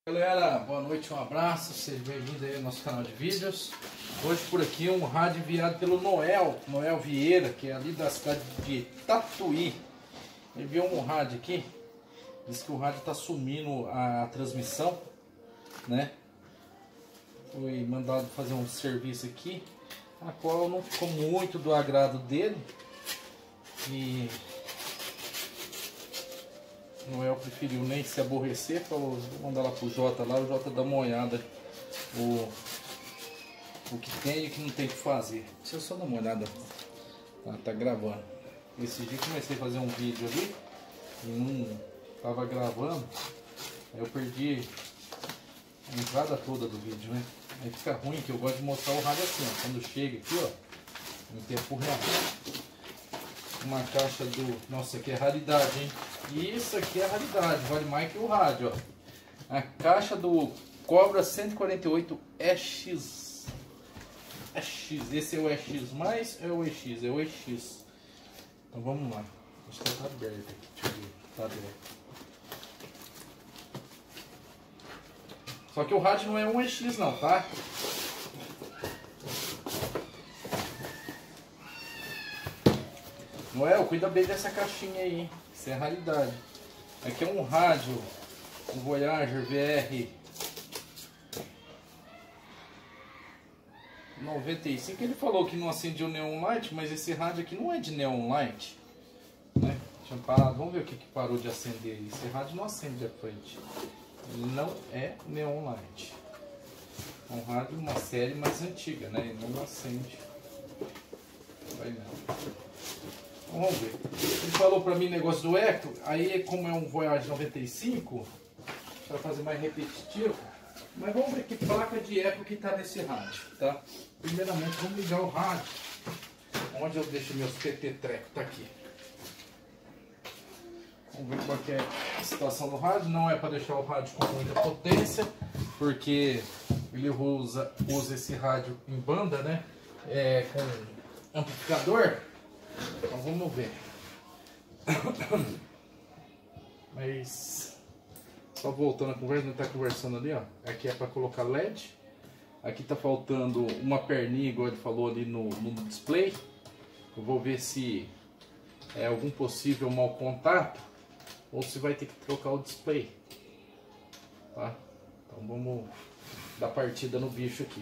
Galera, boa noite, um abraço, seja bem-vindo aí ao nosso canal de vídeos. Hoje por aqui um rádio enviado pelo Noel Vieira, que é ali da cidade de Tatuí. Ele enviou um rádio aqui, diz que o rádio está sumindo a transmissão, né? Foi mandado fazer um serviço aqui, a qual não ficou muito do agrado dele. E Noel preferiu nem se aborrecer, falou, vou mandar lá pro Jota lá, o Jota dá uma olhada o que tem e o que não tem que fazer. Deixa eu só dar uma olhada. Tá gravando. Esse dia comecei a fazer um vídeo ali e não tava gravando, aí eu perdi a entrada toda do vídeo, né? Aí fica ruim, que eu gosto de mostrar o rádio assim, ó, quando chega aqui, ó, em tempo real. Uma caixa do... Nossa, aqui é raridade, hein? Isso aqui é raridade, vale mais que o rádio, ó. A caixa do Cobra 148 EX. Esse é o EX mais é o EX? É o EX. Então vamos lá. Acho que tá aberto aqui. Deixa eu ver. Tá aberto. Só que o rádio não é um EX não, tá? Noel, cuida bem dessa caixinha aí, hein? Isso é raridade. Aqui é um rádio, um Voyager VR 95. Ele falou que não acende o neon light, mas esse rádio aqui não é de neon light, né? Tinha parado, vamos ver o que parou de acender. Esse rádio não acende à frente. Ele não é neon light. É um rádio, uma série mais antiga, né? Ele não acende. Vai não. Vamos ver. Ele falou pra mim negócio do eco, aí como é um Voyage 95, para fazer mais repetitivo, mas vamos ver que placa de eco que tá nesse rádio, tá? Primeiramente vamos ligar o rádio, onde eu deixo meus PT treco, tá aqui. Vamos ver qual que é a situação do rádio. Não é para deixar o rádio com muita potência, porque ele usa esse rádio em banda, né? Com amplificador. Então vamos ver. Mas só voltando a conversa, não está conversando ali, ó. Aqui é para colocar LED. Aqui tá faltando uma perninha, igual ele falou ali no display. Eu vou ver se é algum possível mau contato ou se vai ter que trocar o display, tá? Então vamos dar partida no bicho aqui.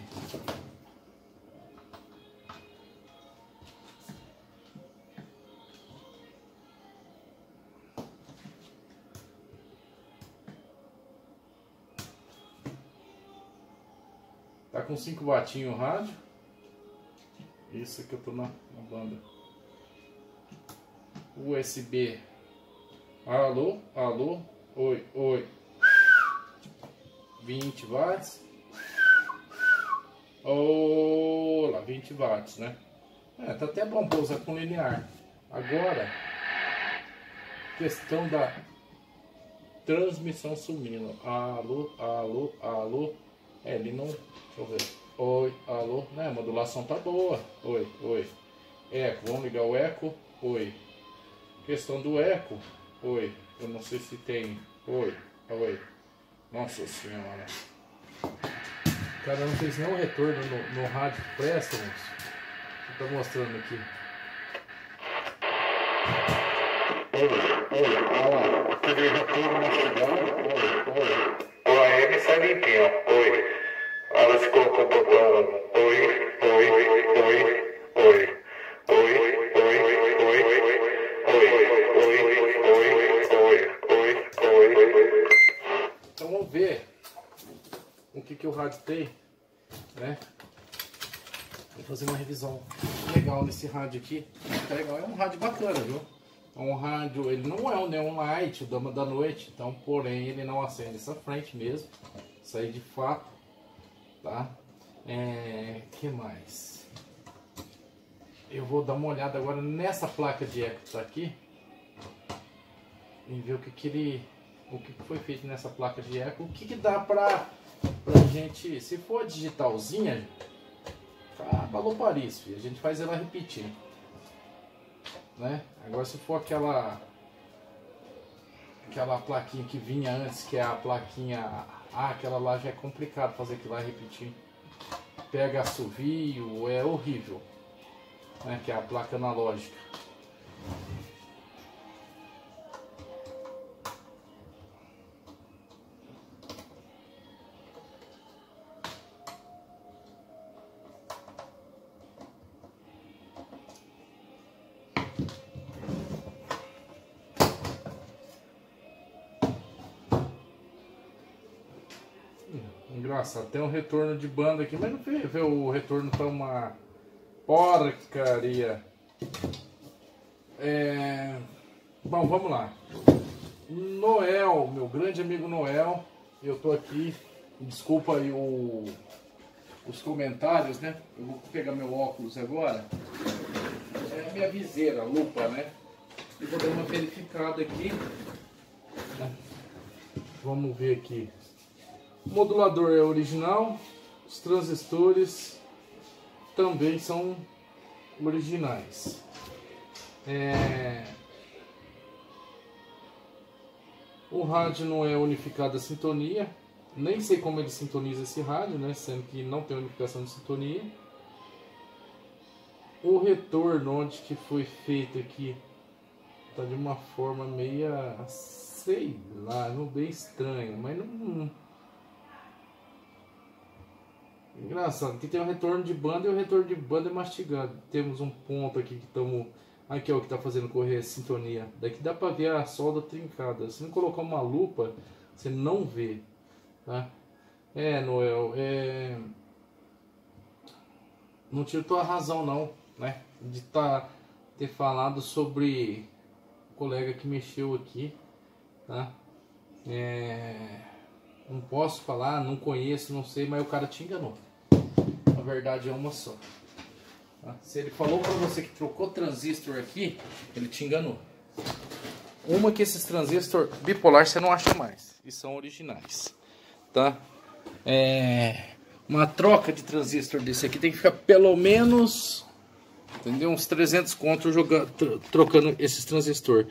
Tá com 5 wattinhos o rádio. Isso aqui eu tô na banda. USB. Alô, alô, oi, oi. 20 watts. Olá, 20 watts, né? Tá até bom pra usar com linear. Agora, questão da transmissão sumindo. Alô, alô, alô. Ele não... Deixa eu ver. Oi, alô. Né, a modulação tá boa. Oi, oi. Eco, vamos ligar o eco. Oi. Questão do eco. Oi. Eu não sei se tem... Oi, oi. Nossa senhora. Cara, eu não sei se nem o retorno no rádio presta, moço. Tá mostrando aqui. Oi, olha lá. Teve retorno na cidade. Oi. O AM sai limpinho. Oi. Ela se colocou o botão. Oi, oi, oi, oi, oi, oi, oi, oi. Então vamos ver o que o rádio tem, né? Vou fazer uma revisão legal nesse rádio aqui. Tá legal, é um rádio bacana, viu? É um rádio, ele não é um neon light, o dama da noite, então porém ele não acende essa frente mesmo. Isso aí de fato, tá? Que mais? Eu vou dar uma olhada agora nessa placa de eco que tá aqui e ver o que foi feito nessa placa de eco, o que dá pra gente, se for digitalzinha, falou Paris, filho, a gente faz ela repetir, né? Agora se for aquela plaquinha que vinha antes, que é a plaquinha Ah, aquela lá já é complicado fazer aquilo lá e repetir. Pega assovio, é horrível, né? Que é a placa analógica. Engraçado, tem um retorno de banda aqui, mas não vê o retorno tá uma porcaria. Bom, vamos lá. Noel, meu grande amigo Noel, eu tô aqui, desculpa aí os comentários, né? Eu vou pegar meu óculos agora, é a minha viseira, lupa, né? E vou dar uma verificada aqui, né? Vamos ver aqui. O modulador é original, os transistores também são originais. O rádio não é unificado a sintonia, nem sei como ele sintoniza esse rádio, né? Sendo que não tem unificação de sintonia. O retorno, onde que foi feito aqui, tá de uma forma meia, sei lá, não bem estranha, mas não. Engraçado, aqui tem o retorno de banda e o retorno de banda é mastigado. Temos um ponto aqui que estamos. Aqui é o que está fazendo correr a sintonia. Daqui dá para ver a solda trincada. Se não colocar uma lupa, você não vê. Tá? Noel, não tiro tua razão não, né? De ter falado sobre o colega que mexeu aqui. Tá? Não posso falar, não conheço, não sei, mas o cara te enganou. A verdade é uma só. Tá? Se ele falou para você que trocou transistor aqui, ele te enganou. Uma que esses transistor bipolar você não acha mais, e são originais. Tá? Uma troca de transistor desse aqui tem que ficar pelo menos, entendeu? Uns 300 conto trocando esses transistor.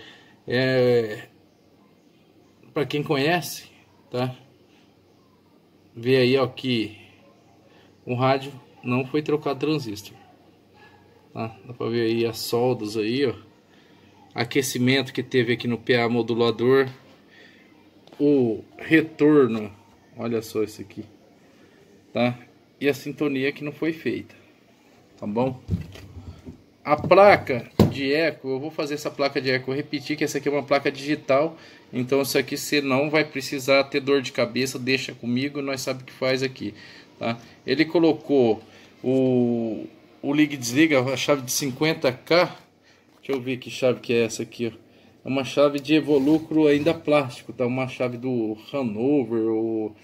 Para quem conhece, tá? Vê aí, ó, que o rádio não foi trocado transistor. Tá? Dá pra ver aí as soldas aí, ó. Aquecimento que teve aqui no PA modulador. O retorno, olha só isso aqui, tá? E a sintonia que não foi feita, tá bom? A placa de eco, eu vou fazer essa placa de eco repetir, que essa aqui é uma placa digital. Então isso aqui você não vai precisar ter dor de cabeça, deixa comigo, nós sabemos o que faz aqui, tá? Ele colocou o liga e desliga, a chave de 50K. Deixa eu ver que chave que é essa aqui, ó. É uma chave de Evolucro ainda plástico, tá? Uma chave do Hanover, ou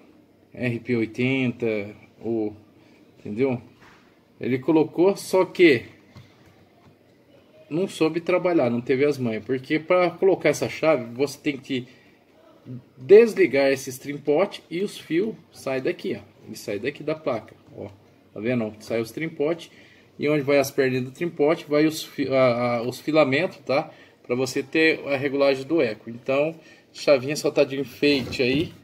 RP80, ou, entendeu? Ele colocou, só que não soube trabalhar, não teve as manhas, porque para colocar essa chave você tem que desligar esse stream pot e os fios saem daqui, ó. Ele sai daqui da placa, ó. Tá vendo? Sai o stream pot e onde vai as perninhas do stream pot vai os filamentos, tá? Para você ter a regulagem do eco. Então, chavinha só tá de enfeite aí.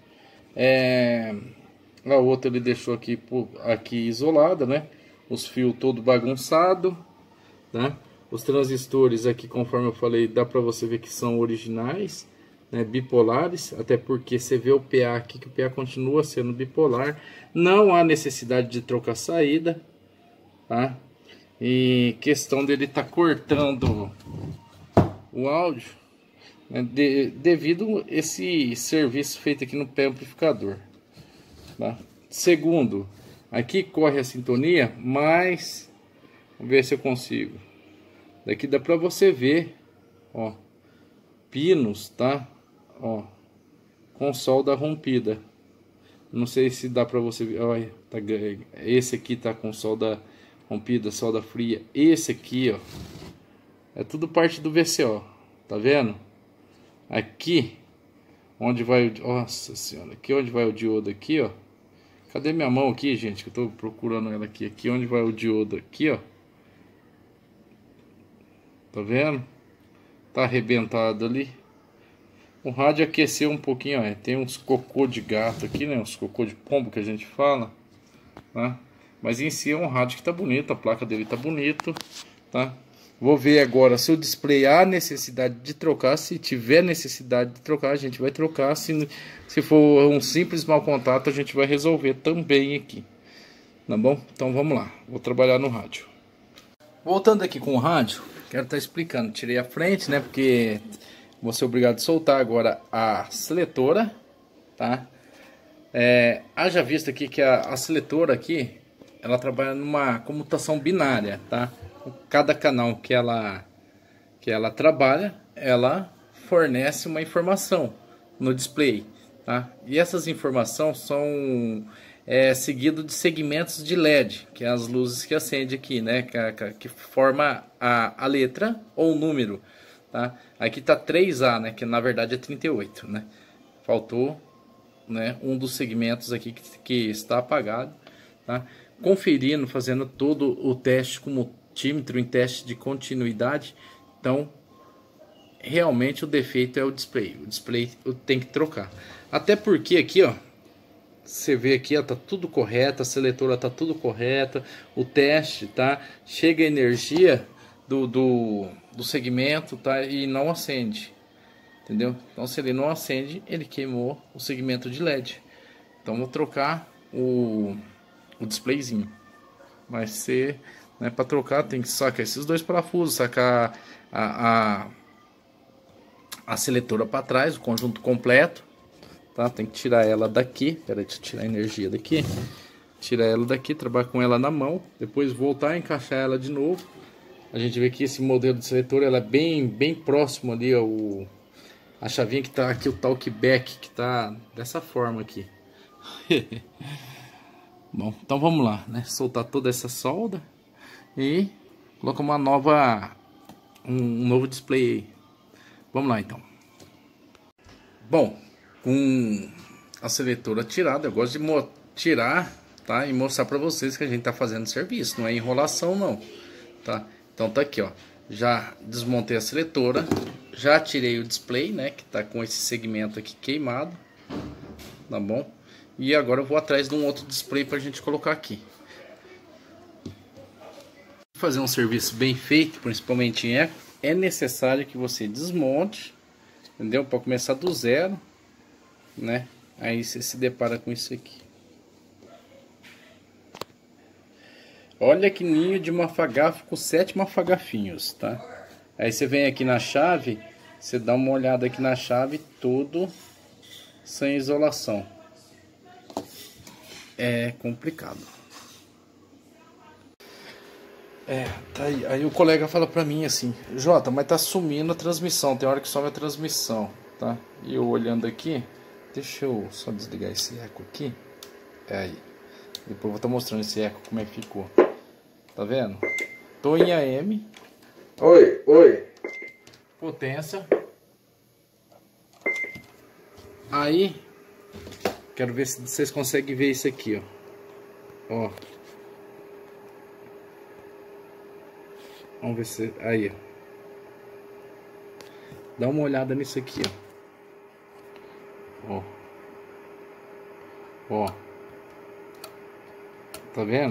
A outra ele deixou aqui isolada, né? Os fios todo bagunçado, tá? Os transistores aqui, conforme eu falei, dá para você ver que são originais, né? Bipolares, até porque você vê o PA aqui, que o PA continua sendo bipolar. Não há necessidade de trocar saída, tá? E questão dele tá cortando o áudio, né, devido esse serviço feito aqui no pé amplificador, tá? Segundo, aqui corre a sintonia, mas vamos ver se eu consigo. Daqui dá para você ver, ó, pinos, tá? Ó, com solda rompida. Não sei se dá para você ver. Olha, tá, esse aqui tá com solda rompida, solda fria. Esse aqui, ó, é tudo parte do VCO, tá vendo? Aqui, onde vai o... Nossa senhora, aqui onde vai o diodo aqui, ó. Cadê minha mão aqui, gente? Que eu tô procurando ela aqui. Aqui onde vai o diodo aqui, ó. Tá vendo? Tá arrebentado ali. O rádio aqueceu um pouquinho, ó. Tem uns cocô de gato aqui, né? Uns cocô de pombo que a gente fala, tá? Mas em si é um rádio que tá bonito, a placa dele tá bonito, tá? Vou ver agora se o display há necessidade de trocar. Se tiver necessidade de trocar, a gente vai trocar. Se for um simples mau contato, a gente vai resolver também aqui, tá bom? Então vamos lá, vou trabalhar no rádio. Voltando aqui com o rádio, quero estar explicando. Tirei a frente, né? Porque vou ser obrigado a soltar agora a seletora, tá? Haja vista aqui que a seletora aqui, ela trabalha numa comutação binária, tá? Cada canal que ela trabalha, ela fornece uma informação no display, tá? E essas informações são seguido de segmentos de LED, que é as luzes que acende aqui, né? Que forma a letra ou o número, tá? Aqui tá 3A, né? Que na verdade é 38, né? Faltou, né, um dos segmentos aqui que está apagado, tá? Conferindo, fazendo todo o teste com multímetro em teste de continuidade. Então, realmente o defeito é o display. O display tem que trocar. Até porque aqui, ó, você vê aqui, ó, tá tudo correto, a seletora tá tudo correta, o teste, tá? Chega a energia do segmento, tá? E não acende, entendeu? Então se ele não acende, ele queimou o segmento de LED. Então vou trocar o displayzinho. Vai ser, né, para trocar tem que sacar esses dois parafusos, sacar a seletora para trás, o conjunto completo. Tá? Tem que tirar ela daqui. Pera aí, deixa eu tirar a energia daqui. Tirar ela daqui, trabalhar com ela na mão. Depois voltar a encaixar ela de novo. A gente vê que esse modelo de seletor, ela é bem próximo ali, ó, a chavinha que tá aqui, o talkback, que tá dessa forma aqui. Bom, então vamos lá, né? Soltar toda essa solda e colocar um novo display aí. Vamos lá então. Bom, com a seletora tirada, eu gosto de tirar, tá? E mostrar para vocês que a gente tá fazendo serviço, não é enrolação não, tá? Então tá aqui, ó. Já desmontei a seletora, já tirei o display, né? Que tá com esse segmento aqui queimado, tá bom? E agora eu vou atrás de um outro display pra gente colocar aqui. Fazer um serviço bem feito, principalmente em eco, é necessário que você desmonte, entendeu? Para começar do zero, né? Aí você se depara com isso aqui. Olha que ninho de mafagafo com 7 mafagafinhos, tá? Aí você vem aqui na chave, você dá uma olhada aqui na chave, tudo sem isolação. É complicado. Tá aí. Aí o colega fala pra mim assim: Jota, mas tá sumindo a transmissão, tem hora que some a transmissão, tá? E eu olhando aqui, deixa eu só desligar esse eco aqui. Aí. Depois eu vou estar mostrando esse eco como é que ficou. Tá vendo? Tô em AM. Oi. Potência. Aí, quero ver se vocês conseguem ver isso aqui, ó. Vamos ver se... Aí, ó. Dá uma olhada nisso aqui, ó. Ó. Tá vendo?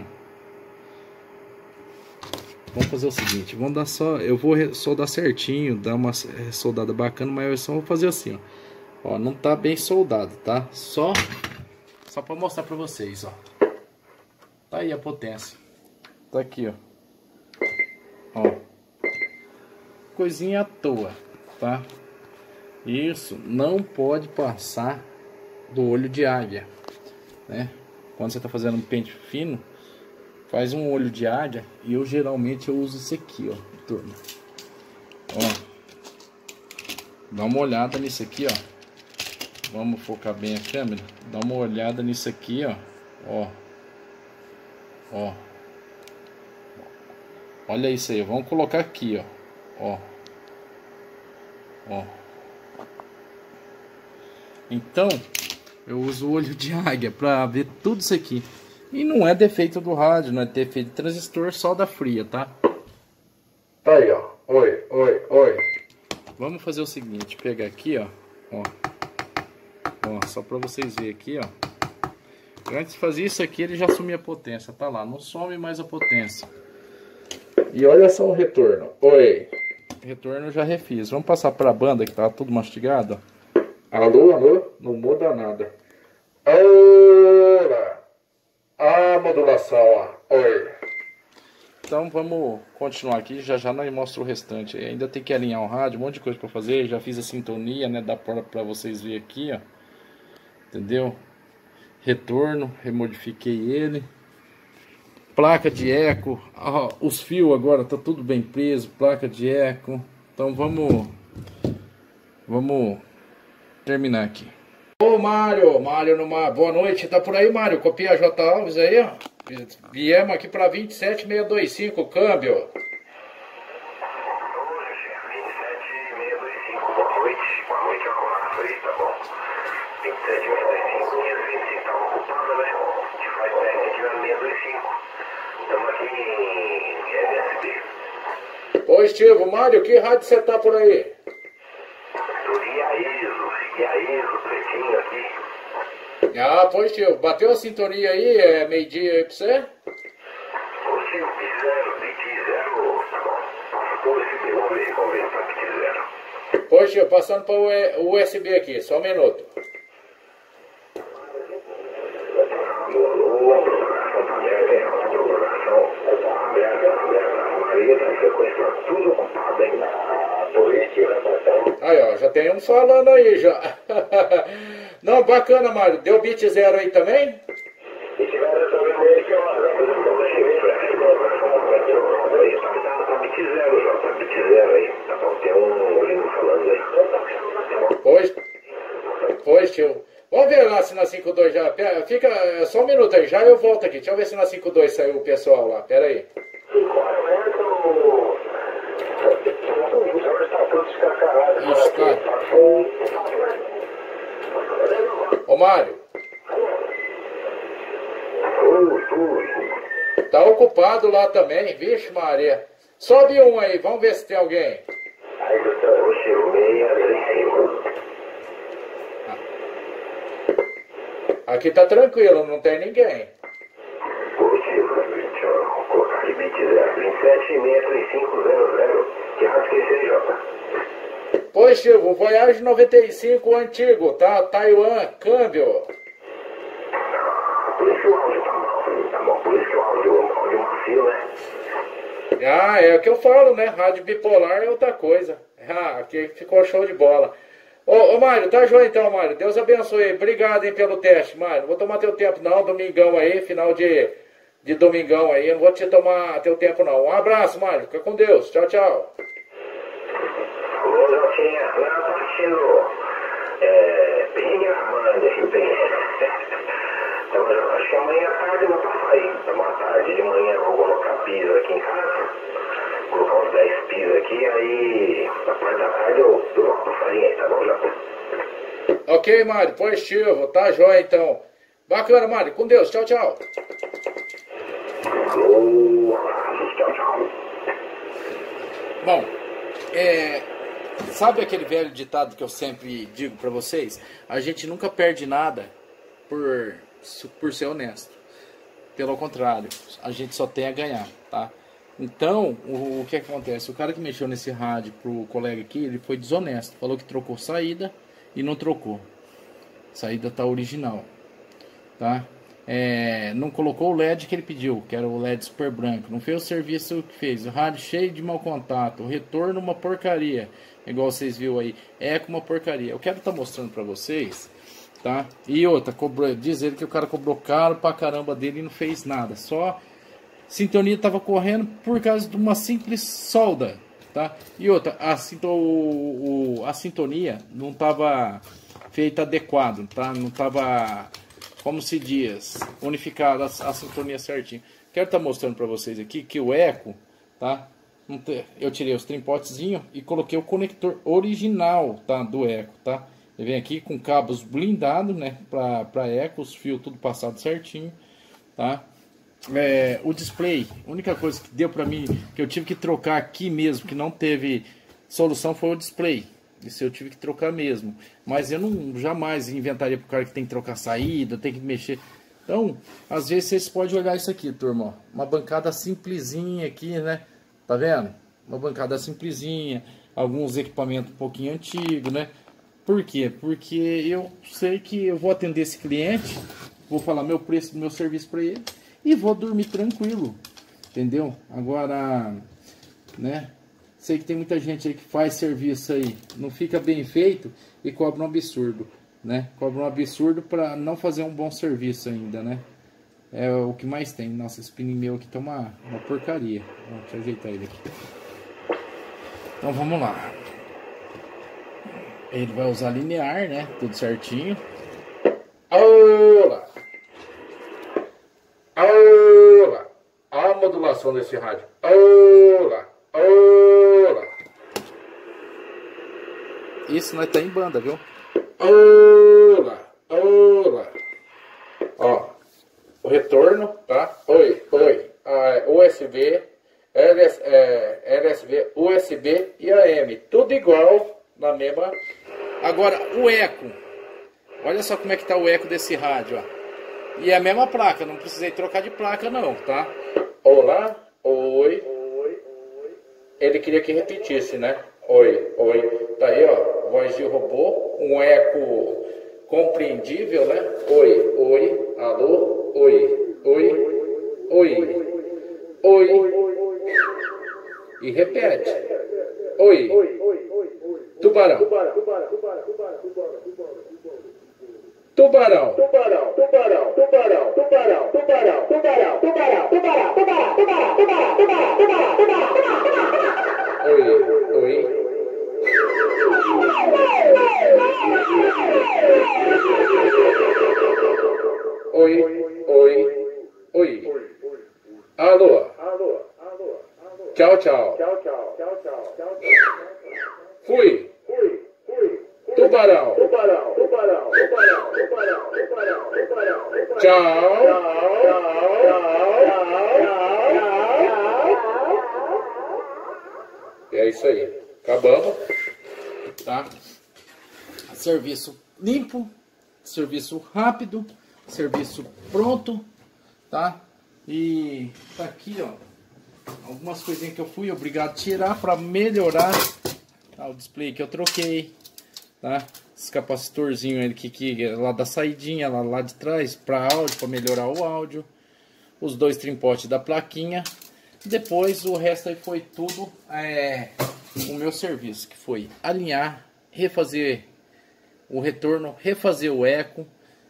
Vamos fazer o seguinte, vamos dar só... Eu vou soldar certinho, dar uma soldada bacana, mas eu só vou fazer assim, ó. Ó, não tá bem soldado, tá? Só pra mostrar pra vocês, ó. Tá aí a potência. Tá aqui, ó. Ó. Coisinha à toa, tá? Isso não pode passar do olho de águia, né? Quando você tá fazendo um pente fino, faz um olho de águia. E eu geralmente uso esse aqui, ó, turma. Ó. Dá uma olhada nisso aqui, ó. Vamos focar bem a câmera. Dá uma olhada nisso aqui, ó. Ó. Ó. Olha isso aí. Vamos colocar aqui, ó. Ó. Então, eu uso o olho de águia para ver tudo isso aqui. E não é defeito do rádio, não é defeito de transistor, só da fria, tá? Tá aí, ó. Oi. Vamos fazer o seguinte, pegar aqui, ó. Ó. Ó, só pra vocês verem aqui, ó. Antes de fazer isso aqui, ele já assumia a potência. Tá lá, não some mais a potência. E olha só o retorno. Oi. Retorno eu já refiz. Vamos passar pra banda que tá tudo mastigado. Alô, alô? Não muda nada. Olá. A modulação, ó. Oi. Então vamos continuar aqui. Já já nós mostro o restante. Ainda tem que alinhar o rádio, um monte de coisa pra fazer. Já fiz a sintonia, né? Dá pra vocês verem aqui, ó. Entendeu? Retorno, remodifiquei ele. Placa de eco, ó, os fios agora tá tudo bem preso, placa de eco. Então vamos terminar aqui. Ô Mário numa boa noite, tá por aí, Mário? Copia a J Alves aí, ó. Viemos aqui para 27625, câmbio. 27625, boa noite, Arruaço aí, tá bom? 27625, 525 tava ocupado, né? A gente faz teste aqui na 625. Estamos aqui em MSB. Positivo, Mário, que rádio você tá por aí? Do IAESO, pretinho aqui. Ah, positivo. Bateu a sintonia aí, meio-dia aí pra você? Positivo, PT 0, tá bom. Passa por USB, vamos ver pra PT 0. Positivo, passando para o USB aqui, só um minuto. Alô, a programação tá aberta, hein? A programação aberta. A maioria da frequência tá tudo ocupada, hein? Aí, ó, já tem um falando aí, já. Não, bacana, Mário. Deu bit 0 aí também? E tiver também meio que tá bit 0 já, tá bit 0 aí. Tá bom, tem um gringo falando aí. Pois, tio. Vamos ver lá se na 52 já. Fica só um minuto aí, já eu volto aqui. Deixa eu ver se na 52 saiu o pessoal lá. Pera aí. Está. Ô Mário. Tá ocupado lá também. Vixe Maria. Sobe um aí, vamos ver se tem alguém. Aqui tá tranquilo, não tem ninguém. Deixa eu colocar aqui bit 0276500. Que rádio que é esse aí, Jota? Pois, Chico, Voyage 95 antigo, tá? Taiwan, câmbio. Por isso que o áudio tá bom. Por isso que o áudio macio, né? Ah, é o que eu falo, né? Rádio bipolar é outra coisa. Ah, aqui ficou show de bola. Ô Mário, tá joia então, Mário. Deus abençoe. Obrigado, hein, pelo teste, Mário. Não vou tomar teu tempo não, domingão aí, final de domingão aí. Eu não vou te tomar teu tempo não. Um abraço, Mário. Fica com Deus. Tchau, tchau. Ô, Jotinha, lá tá assistindo bem gravando aqui, bem. Então, acho que amanhã à tarde eu vou passar aí. Amanhã à tarde, de manhã eu vou colocar piso aqui em casa. Colocar uns 10 pisos aqui, aí na parte da tarde eu dou uma passadinha aí, tá bom, Jota? Ok, Mário, positivo, tá jóia então. Bacana, Mário, com Deus, tchau, tchau. Tchau, tchau. Bom, sabe aquele velho ditado que eu sempre digo pra vocês? A gente nunca perde nada por ser honesto. Pelo contrário, a gente só tem a ganhar, tá? Então, o que acontece? O cara que mexeu nesse rádio pro colega aqui, ele foi desonesto. Falou que trocou saída e não trocou. A saída tá original, tá? Não colocou o LED que ele pediu, que era o LED super branco. Não fez o serviço que fez. O rádio cheio de mau contato. O retorno uma porcaria. Igual vocês viram aí. Eco uma porcaria. Eu quero estar mostrando pra vocês, tá? E outra, diz ele que o cara cobrou caro pra caramba dele e não fez nada. Só sintonia estava correndo por causa de uma simples solda, tá? E outra, a sintonia não estava feita adequado, tá? Não estava, como se diz, unificada a sintonia certinho. Quero estar mostrando para vocês aqui que o eco, tá? Eu tirei os trimpotezinhos e coloquei o conector original, tá? Do eco, tá? Ele vem aqui com cabos blindados, né? Para eco, os fios tudo passado certinho, tá? O display, a única coisa que deu pra mim, que eu tive que trocar aqui mesmo, que não teve solução, foi o display, Isso eu tive que trocar mesmo. Mas eu não jamais inventaria pro cara que tem que trocar saída, tem que mexer. Então, às vezes vocês podem olhar isso aqui, turma, ó. Uma bancada simplesinha aqui, né? Tá vendo? Uma bancada simplesinha, alguns equipamentos um pouquinho antigos, né? Por quê? Porque eu sei que eu vou atender esse cliente, vou falar meu preço do meu serviço para ele e vou dormir tranquilo, entendeu? Agora, né? Sei que tem muita gente aí que faz serviço aí, não fica bem feito e cobra um absurdo, né? Cobra um absurdo para não fazer um bom serviço ainda, né? É o que mais tem. Nossa, esse pneu meu aqui tá uma porcaria. Deixa eu ajeitar ele aqui. Então vamos lá. Ele vai usar linear, né? Tudo certinho. Olá! Olá! Olha a modulação desse rádio. Olá! Olá! Isso nós tá em banda, viu? Olá! Olá! Ó, o retorno, tá? Oi, oi. USB, LSB, USB e AM. Tudo igual na mesma. Agora, o eco. Olha só como é que tá o eco desse rádio, ó. E é a mesma placa, não precisei trocar de placa não, tá? Olá, oi. Ele queria que repetisse, né? Oi, oi. Tá aí, ó, voz de robô, um eco compreendível, né? Oi, oi, alô, oi, oi, oi, oi. E repete. Oi. Tubarão. Tubarão. Tubarão. Tubarão. Tubarão. Tubarão. Tubarão. Tubarão. Tubarão. Tubarão. Tubarão. Tubarão. Tubarão. Tubarão. Oi. Oi. Oi. Oi. Oi. Alô. Tchau, tchau. Fui. Tubarão. Tchau. E é isso aí. Acabamos. Tá? Serviço limpo. Serviço rápido. Serviço pronto. Tá? E tá aqui, ó. Algumas coisinhas que eu fui obrigado a tirar para melhorar. Tá, o display que eu troquei, tá? Esse capacitorzinho ele que lá da saidinha, lá de trás, para áudio, para melhorar o áudio. Os dois trimpotes da plaquinha. Depois o resto aí foi tudo o meu serviço, que foi alinhar, refazer o retorno, refazer o eco,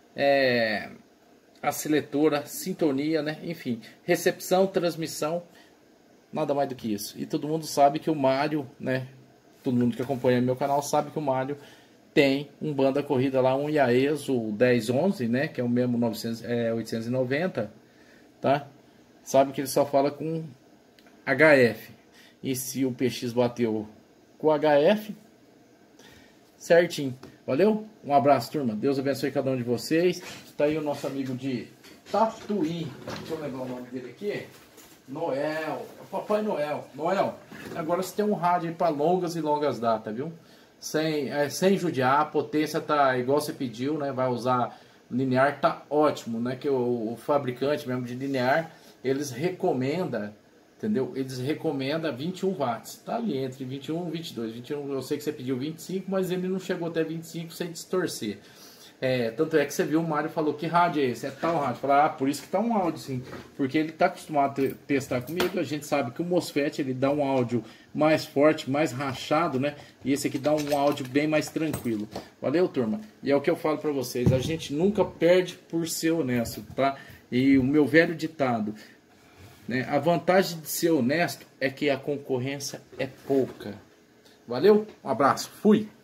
a seletora, sintonia, né? Enfim, recepção, transmissão. Nada mais do que isso. E todo mundo sabe que o Mário, né? Todo mundo que acompanha meu canal sabe que o Mário tem um banda corrida lá, um Yaesu 1011, né? Que é o mesmo 890, tá? Sabe que ele só fala com HF. E se o PX bateu com HF, certinho. Valeu? Um abraço, turma. Deus abençoe cada um de vocês. Tá aí o nosso amigo de Tatuí. Deixa eu lembrar o nome dele aqui. Noel, é o Papai Noel. Noel, agora você tem um rádio para longas e longas datas, viu? Sem judiar, a potência tá igual você pediu, né? Vai usar linear, tá ótimo, né? Que o fabricante mesmo de linear, eles recomendam, entendeu? Eles recomendam 21 watts, tá ali entre 21 e 22. 21, eu sei que você pediu 25, mas ele não chegou até 25 sem distorcer. Tanto é que você viu, o Mário falou, que rádio é esse? É tal rádio. Falar, por isso que tá um áudio sim. Porque ele tá acostumado a testar comigo. A gente sabe que o MOSFET ele dá um áudio mais forte, mais rachado, né? E esse aqui dá um áudio bem mais tranquilo. Valeu, turma? E é o que eu falo pra vocês. A gente nunca perde por ser honesto, tá? E o meu velho ditado, né? A vantagem de ser honesto é que a concorrência é pouca. Valeu? Um abraço. Fui!